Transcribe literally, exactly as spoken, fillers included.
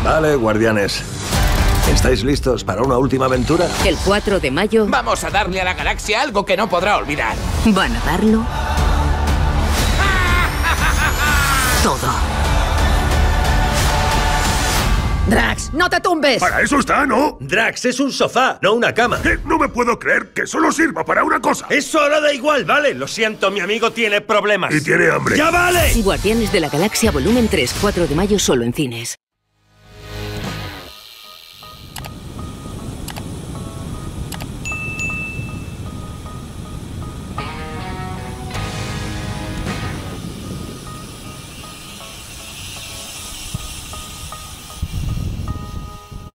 Vale, guardianes. ¿Estáis listos para una última aventura? El cuatro de mayo... Vamos a darle a la galaxia algo que no podrá olvidar. Van a darlo... todo. Drax, no te tumbes. Para eso está, ¿no? Drax es un sofá, no una cama. Eh, no me puedo creer que solo sirva para una cosa. Eso ahora da igual, vale. Lo siento, mi amigo tiene problemas. Y tiene hambre. ¡Ya vale! Guardianes de la Galaxia Volumen tres, cuatro de mayo, solo en cines.